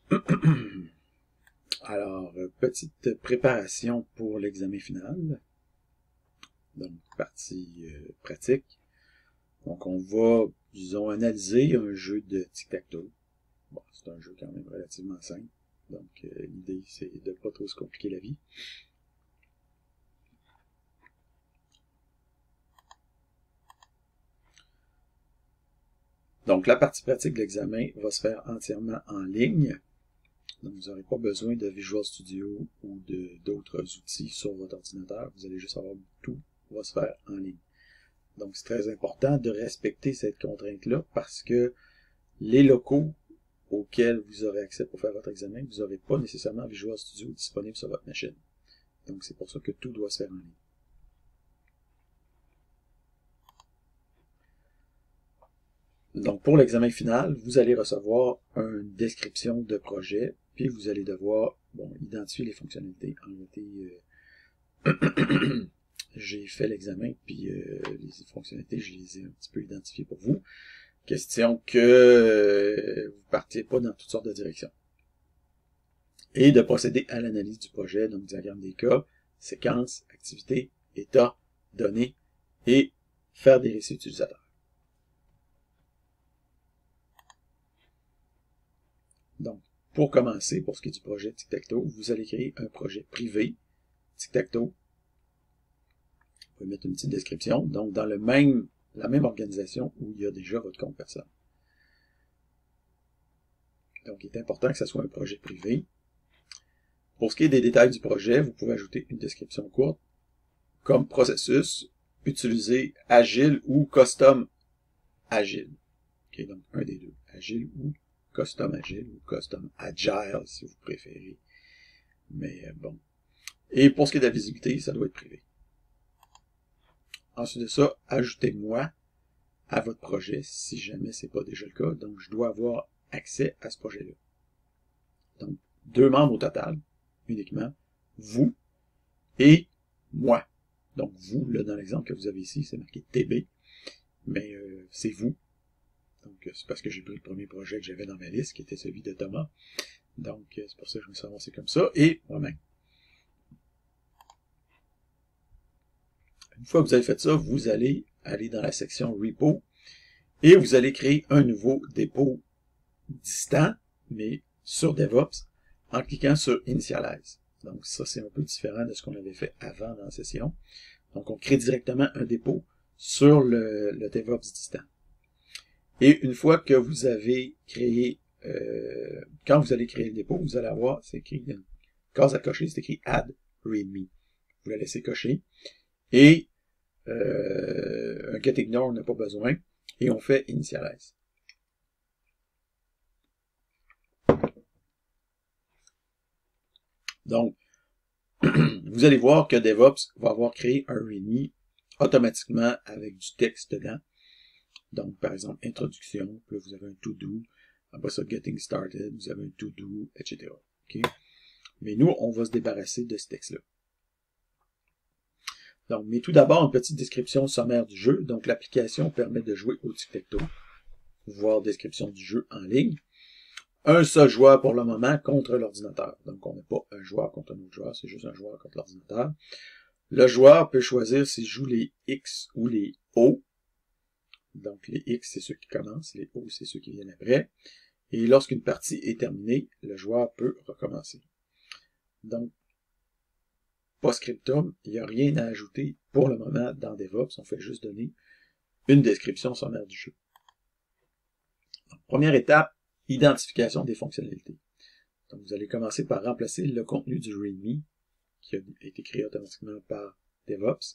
Alors, petite préparation pour l'examen final. Donc, partie pratique. Donc, on va, disons, analyser un jeu de tic-tac-toe. Bon, c'est un jeu quand même relativement simple. Donc, l'idée, c'est de pas trop se compliquer la vie. Donc, la partie pratique de l'examen va se faire entièrement en ligne. Donc, vous n'aurez pas besoin de Visual Studio ou d'autres outils sur votre ordinateur. Vous allez juste avoir tout va se faire en ligne. Donc, c'est très important de respecter cette contrainte-là parce que les locaux auxquels vous aurez accès pour faire votre examen, vous n'aurez pas nécessairement Visual Studio disponible sur votre machine. Donc, c'est pour ça que tout doit se faire en ligne. Donc, pour l'examen final, vous allez recevoir une description de projet, puis vous allez devoir identifier les fonctionnalités. En réalité, j'ai fait l'examen, puis les fonctionnalités, je les ai un petit peu identifiées pour vous. Question que vous ne partiez pas dans toutes sortes de directions. Et de procéder à l'analyse du projet, donc diagramme des cas, séquence, activité, état, données, et faire des récits utilisateurs. Donc, pour commencer, pour ce qui est du projet Tic-Tac-Toe, vous allez créer un projet privé, Tic-Tac-Toe. Vous pouvez mettre une petite description. Donc, dans la même organisation où il y a déjà votre compte personne. Donc, il est important que ce soit un projet privé. Pour ce qui est des détails du projet, vous pouvez ajouter une description courte, comme processus, utiliser Agile ou Custom Agile. Okay, donc, un des deux. Agile ou Custom Agile ou Custom Agile, si vous préférez. Mais bon. Et pour ce qui est de la visibilité, ça doit être privé. Ensuite de ça, ajoutez-moi à votre projet, si jamais ce n'est pas déjà le cas. Donc, je dois avoir accès à ce projet-là. Donc, 2 membres au total, uniquement, vous et moi. Donc, vous, là, dans l'exemple que vous avez ici, c'est marqué TB, mais c'est vous. Donc, c'est parce que j'ai pris le premier projet que j'avais dans ma liste, qui était celui de Thomas. Donc, c'est pour ça que je me suis avancé comme ça, et moi-même. Une fois que vous avez fait ça, vous allez aller dans la section Repo, et vous allez créer un nouveau dépôt distant, mais sur DevOps, en cliquant sur Initialize. Donc, ça, c'est un peu différent de ce qu'on avait fait avant dans la session. Donc, on crée directement un dépôt sur le DevOps distant. Et une fois que vous avez créé, quand vous allez créer le dépôt, vous allez avoir, c'est écrit, il y a une case à cocher, c'est écrit Add README. Vous la laissez cocher. Et un get ignore, on n'a pas besoin. Et on fait Initialize. Donc, vous allez voir que DevOps va avoir créé un README automatiquement avec du texte dedans. Donc, par exemple, introduction, puis là, vous avez un to-do, après ça, getting started, vous avez un to-do, etc. Okay? Mais nous, on va se débarrasser de ce texte-là. Donc, mais tout d'abord, une petite description sommaire du jeu. Donc, l'application permet de jouer au tic-tac-toe. Voir description du jeu en ligne. Un seul joueur pour le moment contre l'ordinateur. Donc, on n'a pas un joueur contre un autre joueur, c'est juste un joueur contre l'ordinateur. Le joueur peut choisir s'il joue les X ou les O. Donc, les X, c'est ceux qui commencent, les O, c'est ceux qui viennent après. Et lorsqu'une partie est terminée, le joueur peut recommencer. Donc, post-scriptum, il n'y a rien à ajouter pour le moment dans DevOps. On fait juste donner une description sommaire du jeu. Donc, première étape, identification des fonctionnalités. Donc, vous allez commencer par remplacer le contenu du README, qui a été créé automatiquement par DevOps,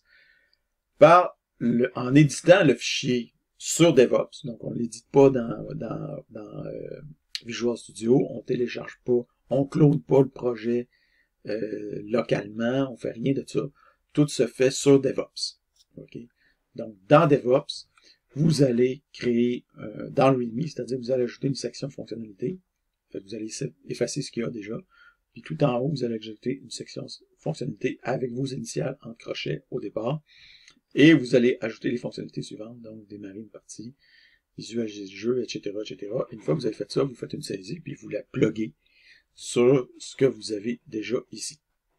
en éditant le fichier sur DevOps. Donc, on ne l'édite pas dans Visual Studio, on ne télécharge pas, on ne clone pas le projet localement, on ne fait rien de ça. Tout se fait sur DevOps. Okay? Donc, dans DevOps, vous allez créer, dans le README, c'est-à-dire vous allez ajouter une section fonctionnalité. Vous allez effacer ce qu'il y a déjà. Puis tout en haut, vous allez ajouter une section fonctionnalité avec vos initiales en crochet au départ. Et vous allez ajouter les fonctionnalités suivantes, donc démarrer une partie, visualiser le jeu, etc., etc. Une fois que vous avez fait ça, vous faites une saisie, puis vous la pluguez sur ce que vous avez déjà ici.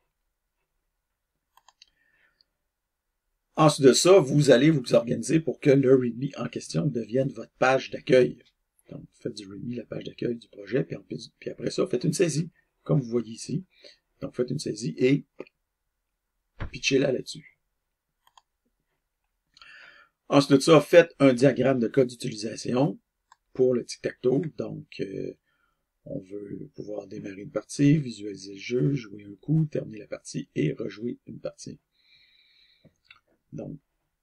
Ensuite de ça, vous allez vous organiser pour que le README en question devienne votre page d'accueil. Donc, vous faites du README, la page d'accueil du projet, puis après ça, vous faites une saisie, comme vous voyez ici. Donc, vous faites une saisie et pitchez-la là-dessus. Ensuite de ça, faites un diagramme de code d'utilisation pour le tic-tac-toe. Donc, on veut pouvoir démarrer une partie, visualiser le jeu, jouer un coup, terminer la partie et rejouer une partie. Donc,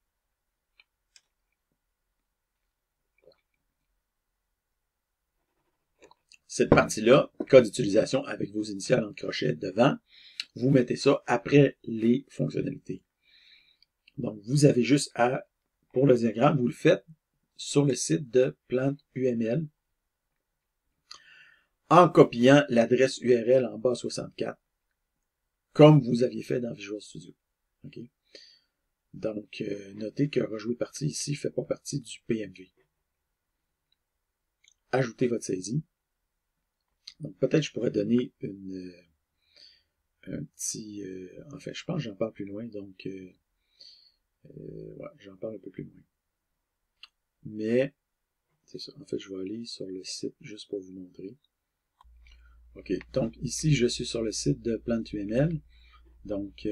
cette partie-là, code d'utilisation avec vos initiales en crochet devant, vous mettez ça après les fonctionnalités. Donc, vous avez juste à, pour le diagramme, vous le faites sur le site de Plante-UML en copiant l'adresse URL en bas 64, comme vous aviez fait dans Visual Studio. Okay? Donc, notez que rejouer partie ici ne fait pas partie du PMV. Ajoutez votre saisie. Donc, peut-être je pourrais donner un petit... en fait, je pense que j'en parle plus loin, donc... ouais, j'en parle un peu plus loin. Mais, c'est ça. En fait, je vais aller sur le site juste pour vous montrer. OK, donc ici, je suis sur le site de Plante-UML. Donc,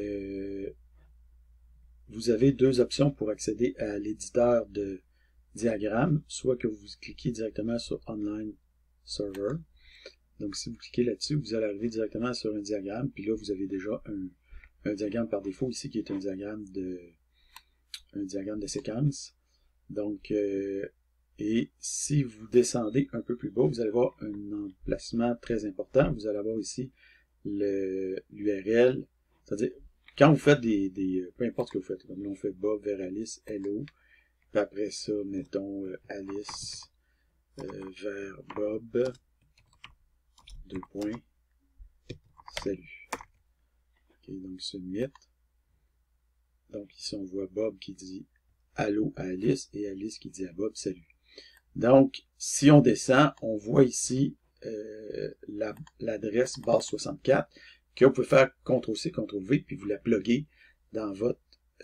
vous avez deux options pour accéder à l'éditeur de diagrammes. Soit que vous cliquez directement sur Online Server. Donc, si vous cliquez là-dessus, vous allez arriver directement sur un diagramme. Puis là, vous avez déjà un diagramme par défaut ici qui est un diagramme de séquence. Donc, et si vous descendez un peu plus bas, vous allez voir un emplacement très important. Vous allez avoir ici l'URL. C'est-à-dire, quand vous faites peu importe ce que vous faites, comme là on fait Bob vers Alice, hello. Puis après ça, mettons Alice vers Bob, 2 points, salut. OK, donc submit. Donc ici on voit Bob qui dit allô à Alice et Alice qui dit à Bob salut. Donc, si on descend, on voit ici l'adresse base 64 que vous pouvez faire CTRL-C, CTRL-V, puis vous la pluguez dans votre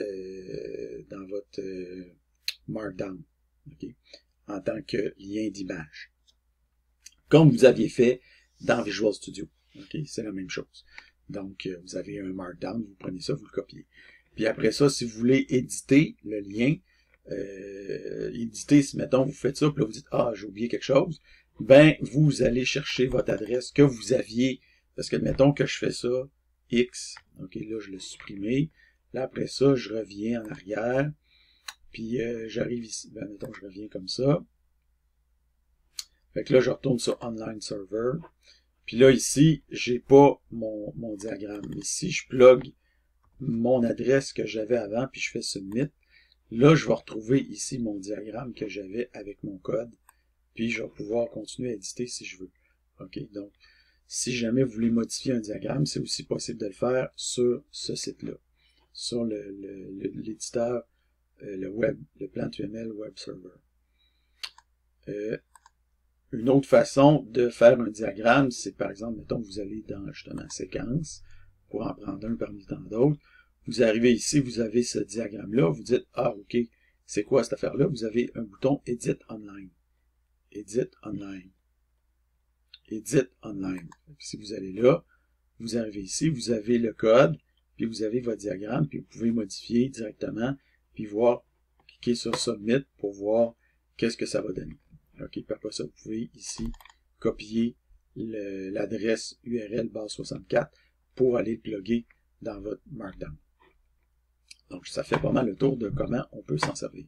Markdown, okay, en tant que lien d'image. Comme vous aviez fait dans Visual Studio. Okay, c'est la même chose. Donc, vous avez un Markdown, vous prenez ça, vous le copiez. Puis après ça, si vous voulez éditer le lien, éditer, si mettons, vous faites ça, puis là vous dites, ah, j'ai oublié quelque chose, ben, vous allez chercher votre adresse que vous aviez, parce que mettons que je fais ça, X, ok, là je l'ai supprimé, là après ça, je reviens en arrière, puis j'arrive ici, ben, mettons, je reviens comme ça, fait que là, je retourne sur Online Server, puis là, ici, j'ai pas mon diagramme, mais si je plug mon adresse que j'avais avant, puis je fais Submit, là, je vais retrouver ici mon diagramme que j'avais avec mon code, puis je vais pouvoir continuer à éditer si je veux. OK, donc, si jamais vous voulez modifier un diagramme, c'est aussi possible de le faire sur ce site-là, sur l'éditeur, le Plante-UML Web Server. Une autre façon de faire un diagramme, c'est par exemple, mettons que vous allez dans justement séquence, pour en prendre un parmi tant d'autres. Vous arrivez ici, vous avez ce diagramme-là, vous dites, ah, ok, c'est quoi cette affaire-là? Vous avez un bouton Edit Online. Edit Online. Edit Online. Si vous allez là, vous arrivez ici, vous avez le code, puis vous avez votre diagramme, puis vous pouvez modifier directement, puis voir, cliquer sur Submit pour voir qu'est-ce que ça va donner. Ok, puis après ça, vous pouvez ici copier l'adresse URL base 64 pour aller le plugger dans votre Markdown. Donc, ça fait pas mal le tour de comment on peut s'en servir.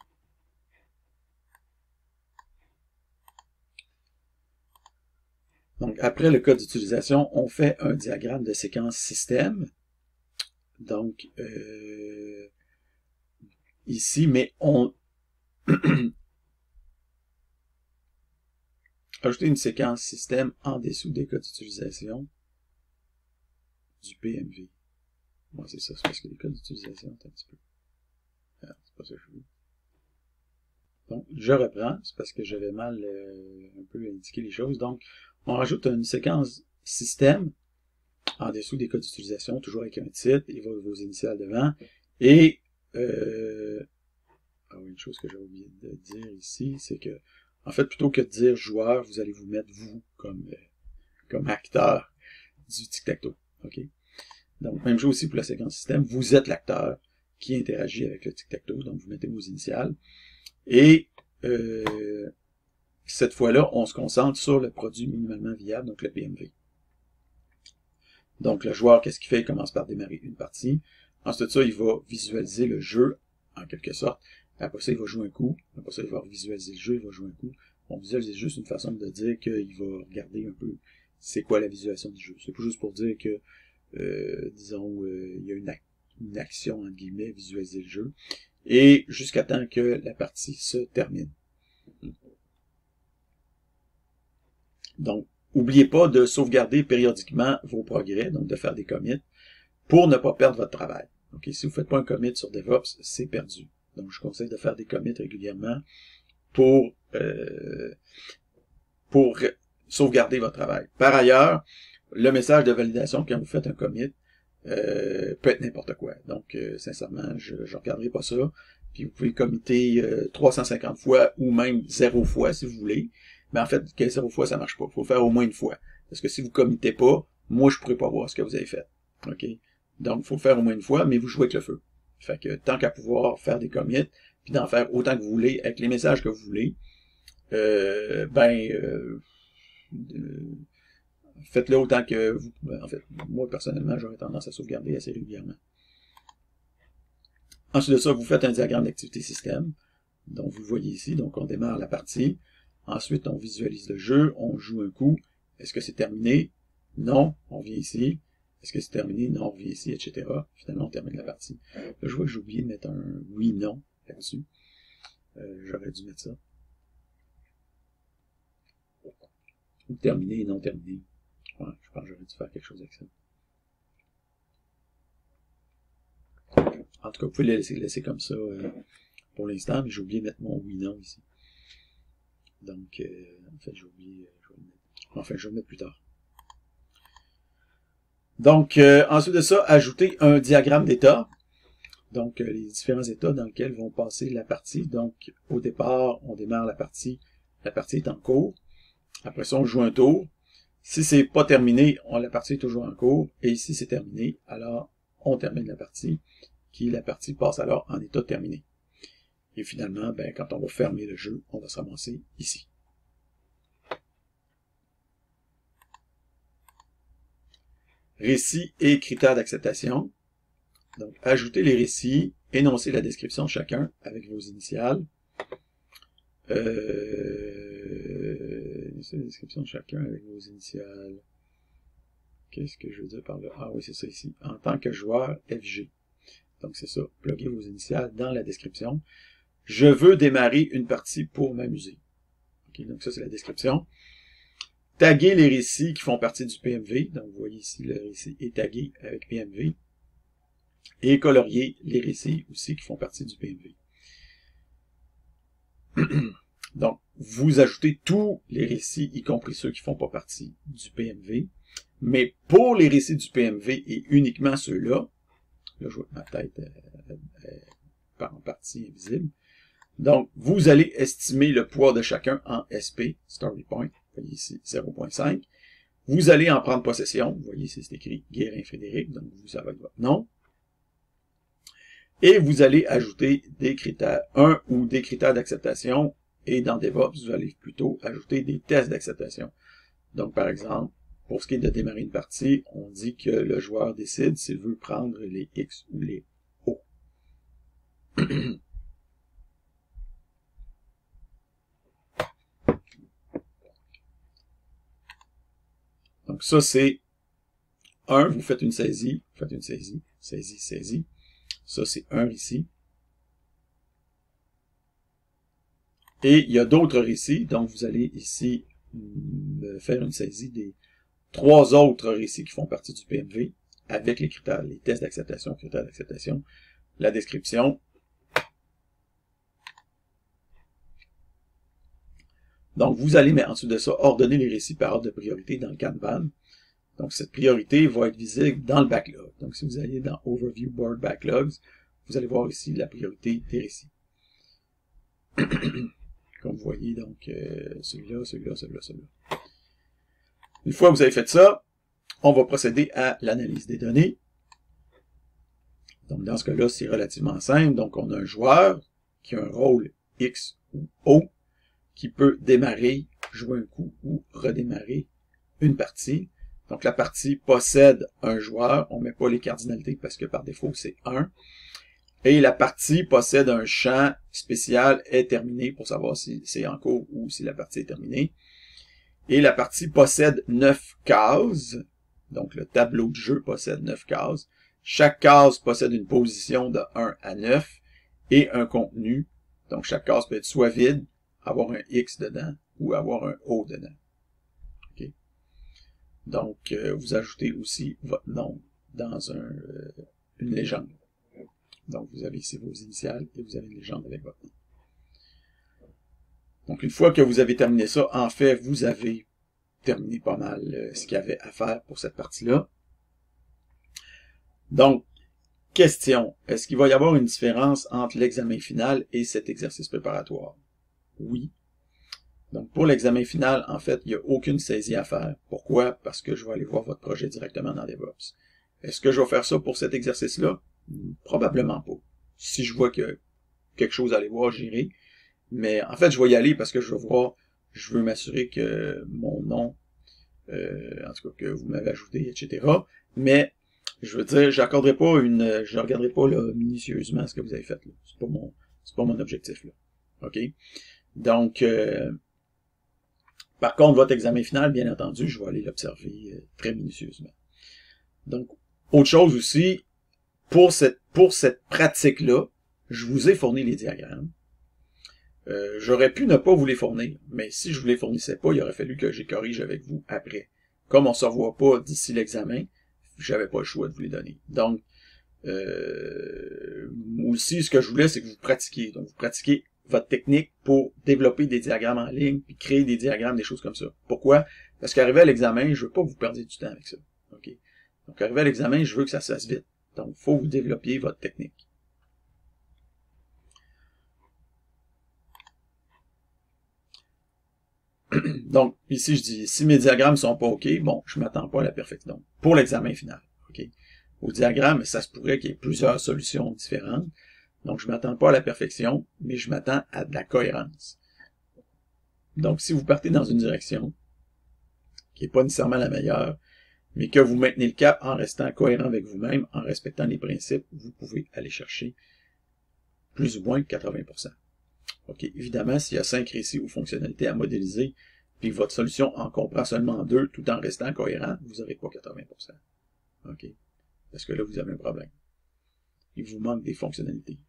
Donc, après le code d'utilisation, on fait un diagramme de séquence système. Donc, ici, mais on... ajouter une séquence système en dessous des codes d'utilisation du PMV. Moi, c'est ça, c'est parce que les codes d'utilisation, un petit peu. Ah, c'est pas ça que je veux. Donc, je reprends, c'est parce que j'avais mal un peu indiqué les choses. Donc, on rajoute une séquence système, en dessous des codes d'utilisation, toujours avec un titre et vos initiales devant. Et une chose que j'ai oublié de dire ici, c'est que, en fait, plutôt que de dire joueur, vous allez vous mettre vous comme acteur du tic-tac-toe. OK? Donc, même chose aussi pour la séquence système. Vous êtes l'acteur qui interagit avec le tic-tac-toe. Donc, vous mettez vos initiales. Et cette fois-là, on se concentre sur le produit minimalement viable, donc le PMV. Donc, le joueur, qu'est-ce qu'il fait? Il commence par démarrer une partie. Ensuite de ça, il va visualiser le jeu, en quelque sorte. Après ça, il va jouer un coup. Après ça, il va visualiser le jeu, il va jouer un coup. On visualise juste une façon de dire qu'il va regarder un peu c'est quoi la visualisation du jeu. C'est pas juste pour dire que, disons, il y a une action, entre guillemets, visualiser le jeu. Et jusqu'à temps que la partie se termine. Donc, n'oubliez pas de sauvegarder périodiquement vos progrès, donc de faire des commits, pour ne pas perdre votre travail. Okay? Si vous ne faites pas un commit sur DevOps, c'est perdu. Donc, je conseille de faire des commits régulièrement pour sauvegarder votre travail. Par ailleurs, le message de validation quand vous faites un commit peut être n'importe quoi. Donc, sincèrement, je ne regarderai pas ça. Puis vous pouvez committer 350 fois ou même 0 fois si vous voulez. Mais en fait, 0 fois, ça marche pas. Il faut faire au moins une fois. Parce que si vous committez pas, moi, je pourrais pas voir ce que vous avez fait. OK? Donc, il faut faire au moins une fois, mais vous jouez avec le feu. Fait que tant qu'à pouvoir faire des commits, puis d'en faire autant que vous voulez, avec les messages que vous voulez, faites-le autant que vous pouvez. En fait, moi, personnellement, j'aurais tendance à sauvegarder assez régulièrement. Ensuite de ça, vous faites un diagramme d'activité système. Donc, vous le voyez ici. Donc, on démarre la partie. Ensuite, on visualise le jeu. On joue un coup. Est-ce que c'est terminé? Non. On vient ici. Est-ce que c'est terminé? Non. On vient ici, etc. Finalement, on termine la partie. Là, je vois que j'ai oublié de mettre un oui, non là-dessus. J'aurais dû mettre ça. Ou terminé, non terminé. Ouais, je pense que j'aurais dû faire quelque chose avec ça. En tout cas, vous pouvez le laisser comme ça pour l'instant, mais j'ai oublié de mettre mon oui-non ici. Donc, en fait, j'ai oublié, je vais le mettre. Enfin, je vais le mettre plus tard. Donc, ensuite de ça, ajouter un diagramme d'état. Donc, les différents états dans lesquels vont passer la partie. Donc, au départ, on démarre la partie est en cours. Après ça, on joue un tour. Si c'est pas terminé, la partie est toujours en cours. Et ici, c'est terminé. Alors, on termine la partie, la partie passe alors en état terminé. Et finalement, quand on va fermer le jeu, on va se ramasser ici. Récits et critères d'acceptation. Donc, ajoutez les récits, énoncez la description de chacun avec vos initiales. La description de chacun avec vos initiales. Qu'est-ce que je veux dire par là? Ah oui, c'est ça ici. En tant que joueur, FG. Donc, c'est ça. Pluguez vos initiales dans la description. Je veux démarrer une partie pour m'amuser. Okay, donc, ça, c'est la description. Taguer les récits qui font partie du PMV. Donc, vous voyez ici, le récit est tagué avec PMV. Et colorier les récits aussi qui font partie du PMV. Donc, vous ajoutez tous les récits, y compris ceux qui ne font pas partie du PMV. Mais pour les récits du PMV et uniquement ceux-là, là, je vois que ma tête part en partie invisible. Donc, vous allez estimer le poids de chacun en SP, Story Point, vous voyez ici 0.5. Vous allez en prendre possession, vous voyez ici c'est écrit Guérin-Frédéric, donc vous savez votre nom. Et vous allez ajouter des critères, un ou des critères d'acceptation, et dans DevOps, vous allez plutôt ajouter des tests d'acceptation. Donc, par exemple, pour ce qui est de démarrer une partie, on dit que le joueur décide s'il veut prendre les X ou les O. Donc ça, c'est 1, vous faites une saisie, saisie. Ça, c'est 1 ici. Et il y a d'autres récits, donc vous allez ici faire une saisie des 3 autres récits qui font partie du PMV, avec les critères, les tests d'acceptation, critères d'acceptation, la description. Donc, vous allez, mais en dessous de ça, ordonner les récits par ordre de priorité dans le Kanban. Donc, cette priorité va être visible dans le backlog. Donc, si vous allez dans Overview Board Backlogs, vous allez voir ici la priorité des récits. Comme vous voyez, donc, celui-là, celui-là, celui-là, celui-là. Une fois que vous avez fait ça, on va procéder à l'analyse des données. Donc, dans ce cas-là, c'est relativement simple. Donc, on a un joueur qui a un rôle X ou O, qui peut démarrer, jouer un coup ou redémarrer une partie. Donc, la partie possède un joueur. On ne met pas les cardinalités parce que par défaut, c'est 1. Et la partie possède un champ spécial est terminé pour savoir si c'est en cours ou si la partie est terminée. Et la partie possède 9 cases. Donc, le tableau de jeu possède 9 cases. Chaque case possède une position de 1 à 9 et un contenu. Donc, chaque case peut être soit vide, avoir un X dedans, ou avoir un O dedans. Okay. Donc, vous ajoutez aussi votre nom dans une légende. Donc, vous avez ici vos initiales et vous avez une légende avec votre nom. Donc, une fois que vous avez terminé ça, en fait, vous avez terminé pas mal ce qu'il y avait à faire pour cette partie-là. Donc, question, est-ce qu'il va y avoir une différence entre l'examen final et cet exercice préparatoire? Oui. Donc, pour l'examen final, en fait, il n'y a aucune saisie à faire. Pourquoi? Parce que je vais aller voir votre projet directement dans DevOps. Est-ce que je vais faire ça pour cet exercice-là? Probablement pas. Si je vois que quelque chose à aller voir, j'irai. Mais en fait, je vais y aller parce que je veux m'assurer que mon nom, en tout cas que vous m'avez ajouté, etc. Mais je veux dire, je regarderai pas là, minutieusement ce que vous avez fait là. C'est pas mon objectif là. OK? Donc, par contre, votre examen final, bien entendu, je vais aller l'observer très minutieusement. Donc, autre chose aussi, pour cette pratique-là, je vous ai fourni les diagrammes. J'aurais pu ne pas vous les fournir, mais si je vous les fournissais pas, il aurait fallu que j'y corrige avec vous après. Comme on ne se revoit pas d'ici l'examen, j'avais pas le choix de vous les donner. Donc, aussi, ce que je voulais, c'est que vous pratiquiez. Donc, vous pratiquez votre technique pour développer des diagrammes en ligne, puis créer des diagrammes, des choses comme ça. Pourquoi? Parce qu'arrivé à l'examen, je veux pas que vous perdiez du temps avec ça. OK? Donc, arrivé à l'examen, je veux que ça se fasse vite. Donc, il faut que vous développiez votre technique. Donc, ici, je dis, si mes diagrammes sont pas OK, bon, je m'attends pas à la perfection. Donc, pour l'examen final, OK? Au diagramme, ça se pourrait qu'il y ait plusieurs solutions différentes. Donc, je m'attends pas à la perfection, mais je m'attends à de la cohérence. Donc, si vous partez dans une direction qui n'est pas nécessairement la meilleure, mais que vous maintenez le cap en restant cohérent avec vous-même, en respectant les principes, vous pouvez aller chercher plus ou moins 80%. OK, évidemment, s'il y a 5 récits ou fonctionnalités à modéliser, puis que votre solution en comprend seulement 2 tout en restant cohérent, vous n'aurez pas 80%. OK? Parce que là, vous avez un problème. Il vous manque des fonctionnalités.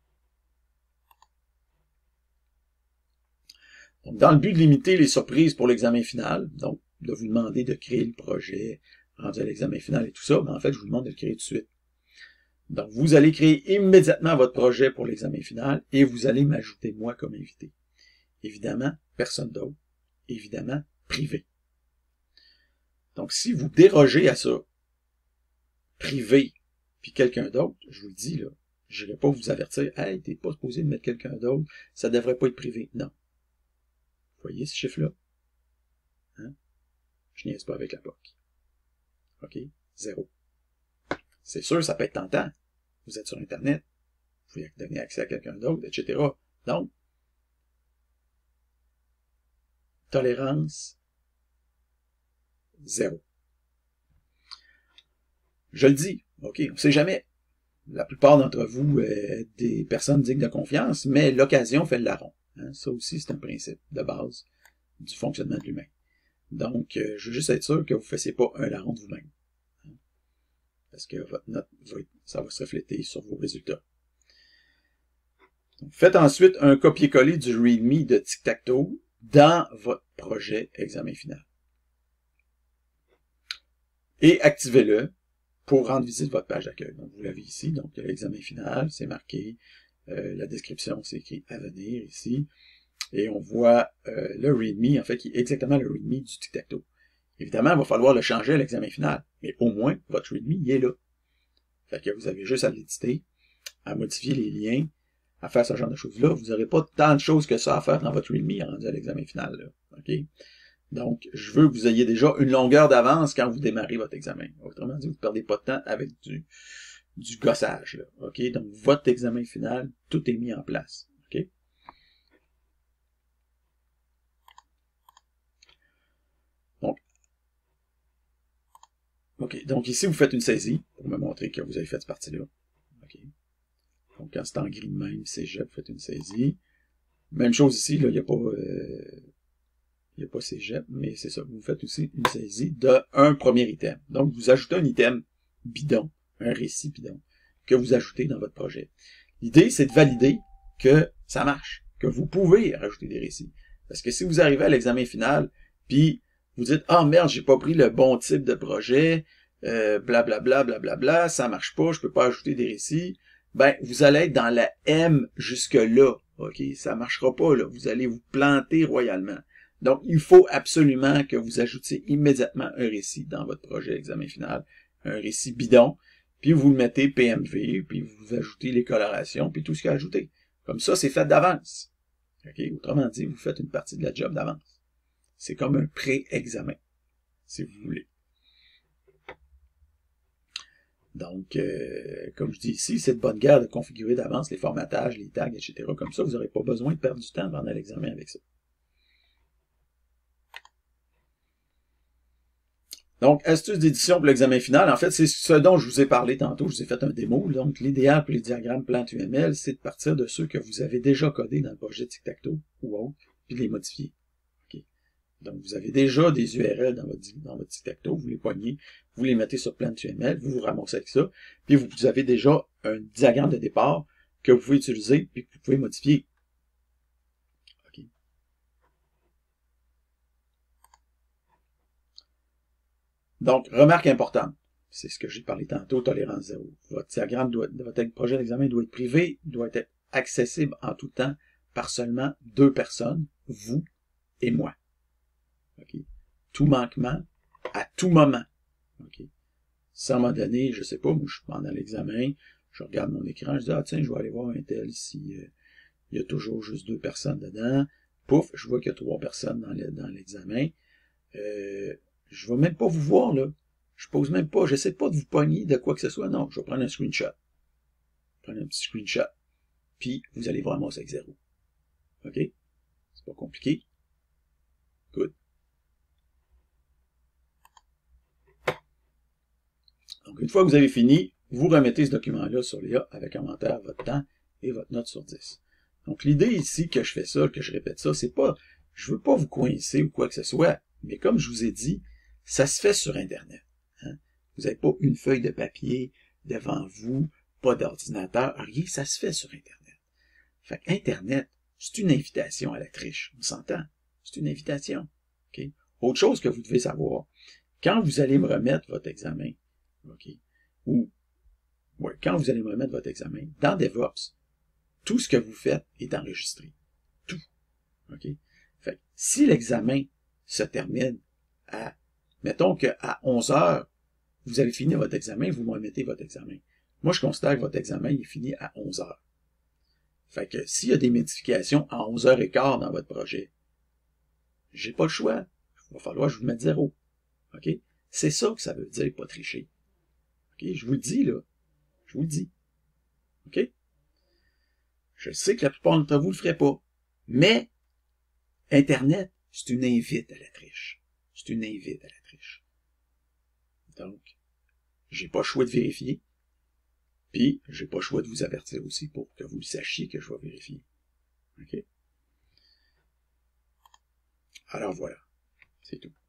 Donc, dans le but de limiter les surprises pour l'examen final, donc de vous demander de créer le projet rendu à l'examen final et tout ça, ben en fait, je vous demande de le créer tout de suite. Donc, vous allez créer immédiatement votre projet pour l'examen final et vous allez m'ajouter moi comme invité. Évidemment, personne d'autre. Évidemment, privé. Donc, si vous dérogez à ça, privé, puis quelqu'un d'autre, je vous le dis, là, je ne vais pas vous avertir, « Hey, t'es pas supposé de mettre quelqu'un d'autre, ça devrait pas être privé. » Non. Vous voyez ce chiffre-là? Hein? Je niaise pas avec la POC. OK? 0. C'est sûr, ça peut être tentant. Vous êtes sur Internet, vous pouvez donner accès à quelqu'un d'autre, etc. Donc, tolérance, 0. Je le dis, OK, on ne sait jamais. La plupart d'entre vous, des personnes dignes de confiance, mais l'occasion fait le larron. Hein? Ça aussi, c'est un principe de base du fonctionnement de l'humain. Donc, je veux juste être sûr que vous ne fassiez pas un larron de vous-même. Hein? Parce que votre note, ça va se refléter sur vos résultats. Donc, faites ensuite un copier-coller du README de Tic-Tac-Toe dans votre projet examen final. Et activez-le pour rendre visite votre page d'accueil. Donc, vous l'avez ici. Donc, l'examen final, c'est marqué. La description, c'est écrit à venir ici. Et on voit le README, en fait, qui est exactement le README du Tic-Tac-Toe. Évidemment, il va falloir le changer à l'examen final, mais au moins, votre README, il est là. Fait que vous avez juste à l'éditer, à modifier les liens, à faire ce genre de choses-là. Vous n'aurez pas tant de choses que ça à faire dans votre README rendu à l'examen final, là. OK? Donc, je veux que vous ayez déjà une longueur d'avance quand vous démarrez votre examen. Autrement dit, vous ne perdez pas de temps avec du gossage, là. OK? Donc, votre examen final, tout est mis en place. OK? Donc ici, vous faites une saisie pour me montrer que vous avez fait cette partie-là. OK? Donc, quand c'est en gris de même, cégep, vous faites une saisie. Même chose ici, là, il n'y a pas cégep, mais c'est ça. Vous faites aussi une saisie d'un premier item. Donc, vous ajoutez un item bidon, un récit bidon, que vous ajoutez dans votre projet. L'idée, c'est de valider que ça marche, que vous pouvez rajouter des récits. Parce que si vous arrivez à l'examen final, puis vous dites « Ah merde, j'ai pas pris le bon type de projet, blablabla, blablabla, ça marche pas, je peux pas ajouter des récits », ben, vous allez être dans la M jusque-là, OK? Ça marchera pas, là. Vous allez vous planter royalement. Donc, il faut absolument que vous ajoutiez immédiatement un récit dans votre projet examen final, un récit bidon, puis vous le mettez PMV, puis vous ajoutez les colorations, puis tout ce qu'il y a ajouté. Comme ça, c'est fait d'avance. Okay? Autrement dit, vous faites une partie de la job d'avance. C'est comme un pré-examen, si vous voulez. Donc, comme je dis ici, c'est de bonne guerre de configurer d'avance les formatages, les tags, etc. Comme ça, vous n'aurez pas besoin de perdre du temps pendant l'examen avec ça. Donc, astuce d'édition pour l'examen final, en fait, c'est ce dont je vous ai parlé tantôt, je vous ai fait un démo. Donc, l'idéal pour les diagrammes plantes UML, c'est de partir de ceux que vous avez déjà codés dans le projet Tic-Tac-Toe ou autre, puis de les modifier. Okay. Donc, vous avez déjà des URL dans votre Tic-Tac-Toe, vous les poignez, vous les mettez sur plante UML, vous vous ramassez avec ça, puis vous avez déjà un diagramme de départ que vous pouvez utiliser, puis que vous pouvez modifier. Okay. Donc, remarque importante, c'est ce que j'ai parlé tantôt, tolérance zéro. Votre diagramme votre projet d'examen doit être privé, doit être accessible en tout temps par seulement 2 personnes, vous et moi. Okay. Tout manquement, à tout moment. Okay. Si à un moment donné, je sais pas, moi je suis pendant l'examen, je regarde mon écran, je dis, ah tiens, je vais aller voir un tel si il y a toujours juste 2 personnes dedans. Pouf, je vois qu'il y a 3 personnes dans l'examen. Je vais même pas vous voir, là. Je pose même pas, j'essaie pas de vous pogner de quoi que ce soit. Non, je vais prendre un screenshot. Prendre un petit screenshot. Puis, vous allez vraiment avec 0. OK? C'est pas compliqué. Good. Donc, une fois que vous avez fini, vous remettez ce document-là sur l'IA avec commentaire, votre temps et votre note sur 10. Donc, l'idée ici que je fais ça, que je répète ça, c'est pas, je veux pas vous coincer ou quoi que ce soit, mais comme je vous ai dit, ça se fait sur Internet. Hein? Vous n'avez pas une feuille de papier devant vous, pas d'ordinateur, rien, ça se fait sur Internet. Fait qu'Internet, c'est une invitation à la triche, on s'entend? C'est une invitation. Okay? Autre chose que vous devez savoir, quand vous allez me remettre votre examen, okay, ou quand vous allez me remettre votre examen, dans DevOps, tout ce que vous faites est enregistré. Tout. Okay? Fait que si l'examen se termine à, mettons qu'à 11 heures, vous avez fini votre examen, vous me remettez votre examen. Moi, je considère que votre examen est fini à 11 heures. Fait que s'il y a des modifications à 11h15 dans votre projet, j'ai pas le choix. Il va falloir que je vous mette 0. OK? C'est ça que ça veut dire pas tricher. OK? Je vous le dis, là. Je vous le dis. OK? Je sais que la plupart d'entre vous le feraient pas. Mais, Internet, c'est une invite à la triche. C'est une invite à la triche. Donc, j'ai pas le choix de vérifier. Puis, j'ai pas le choix de vous avertir aussi pour que vous le sachiez que je vais vérifier. OK? Alors voilà. C'est tout.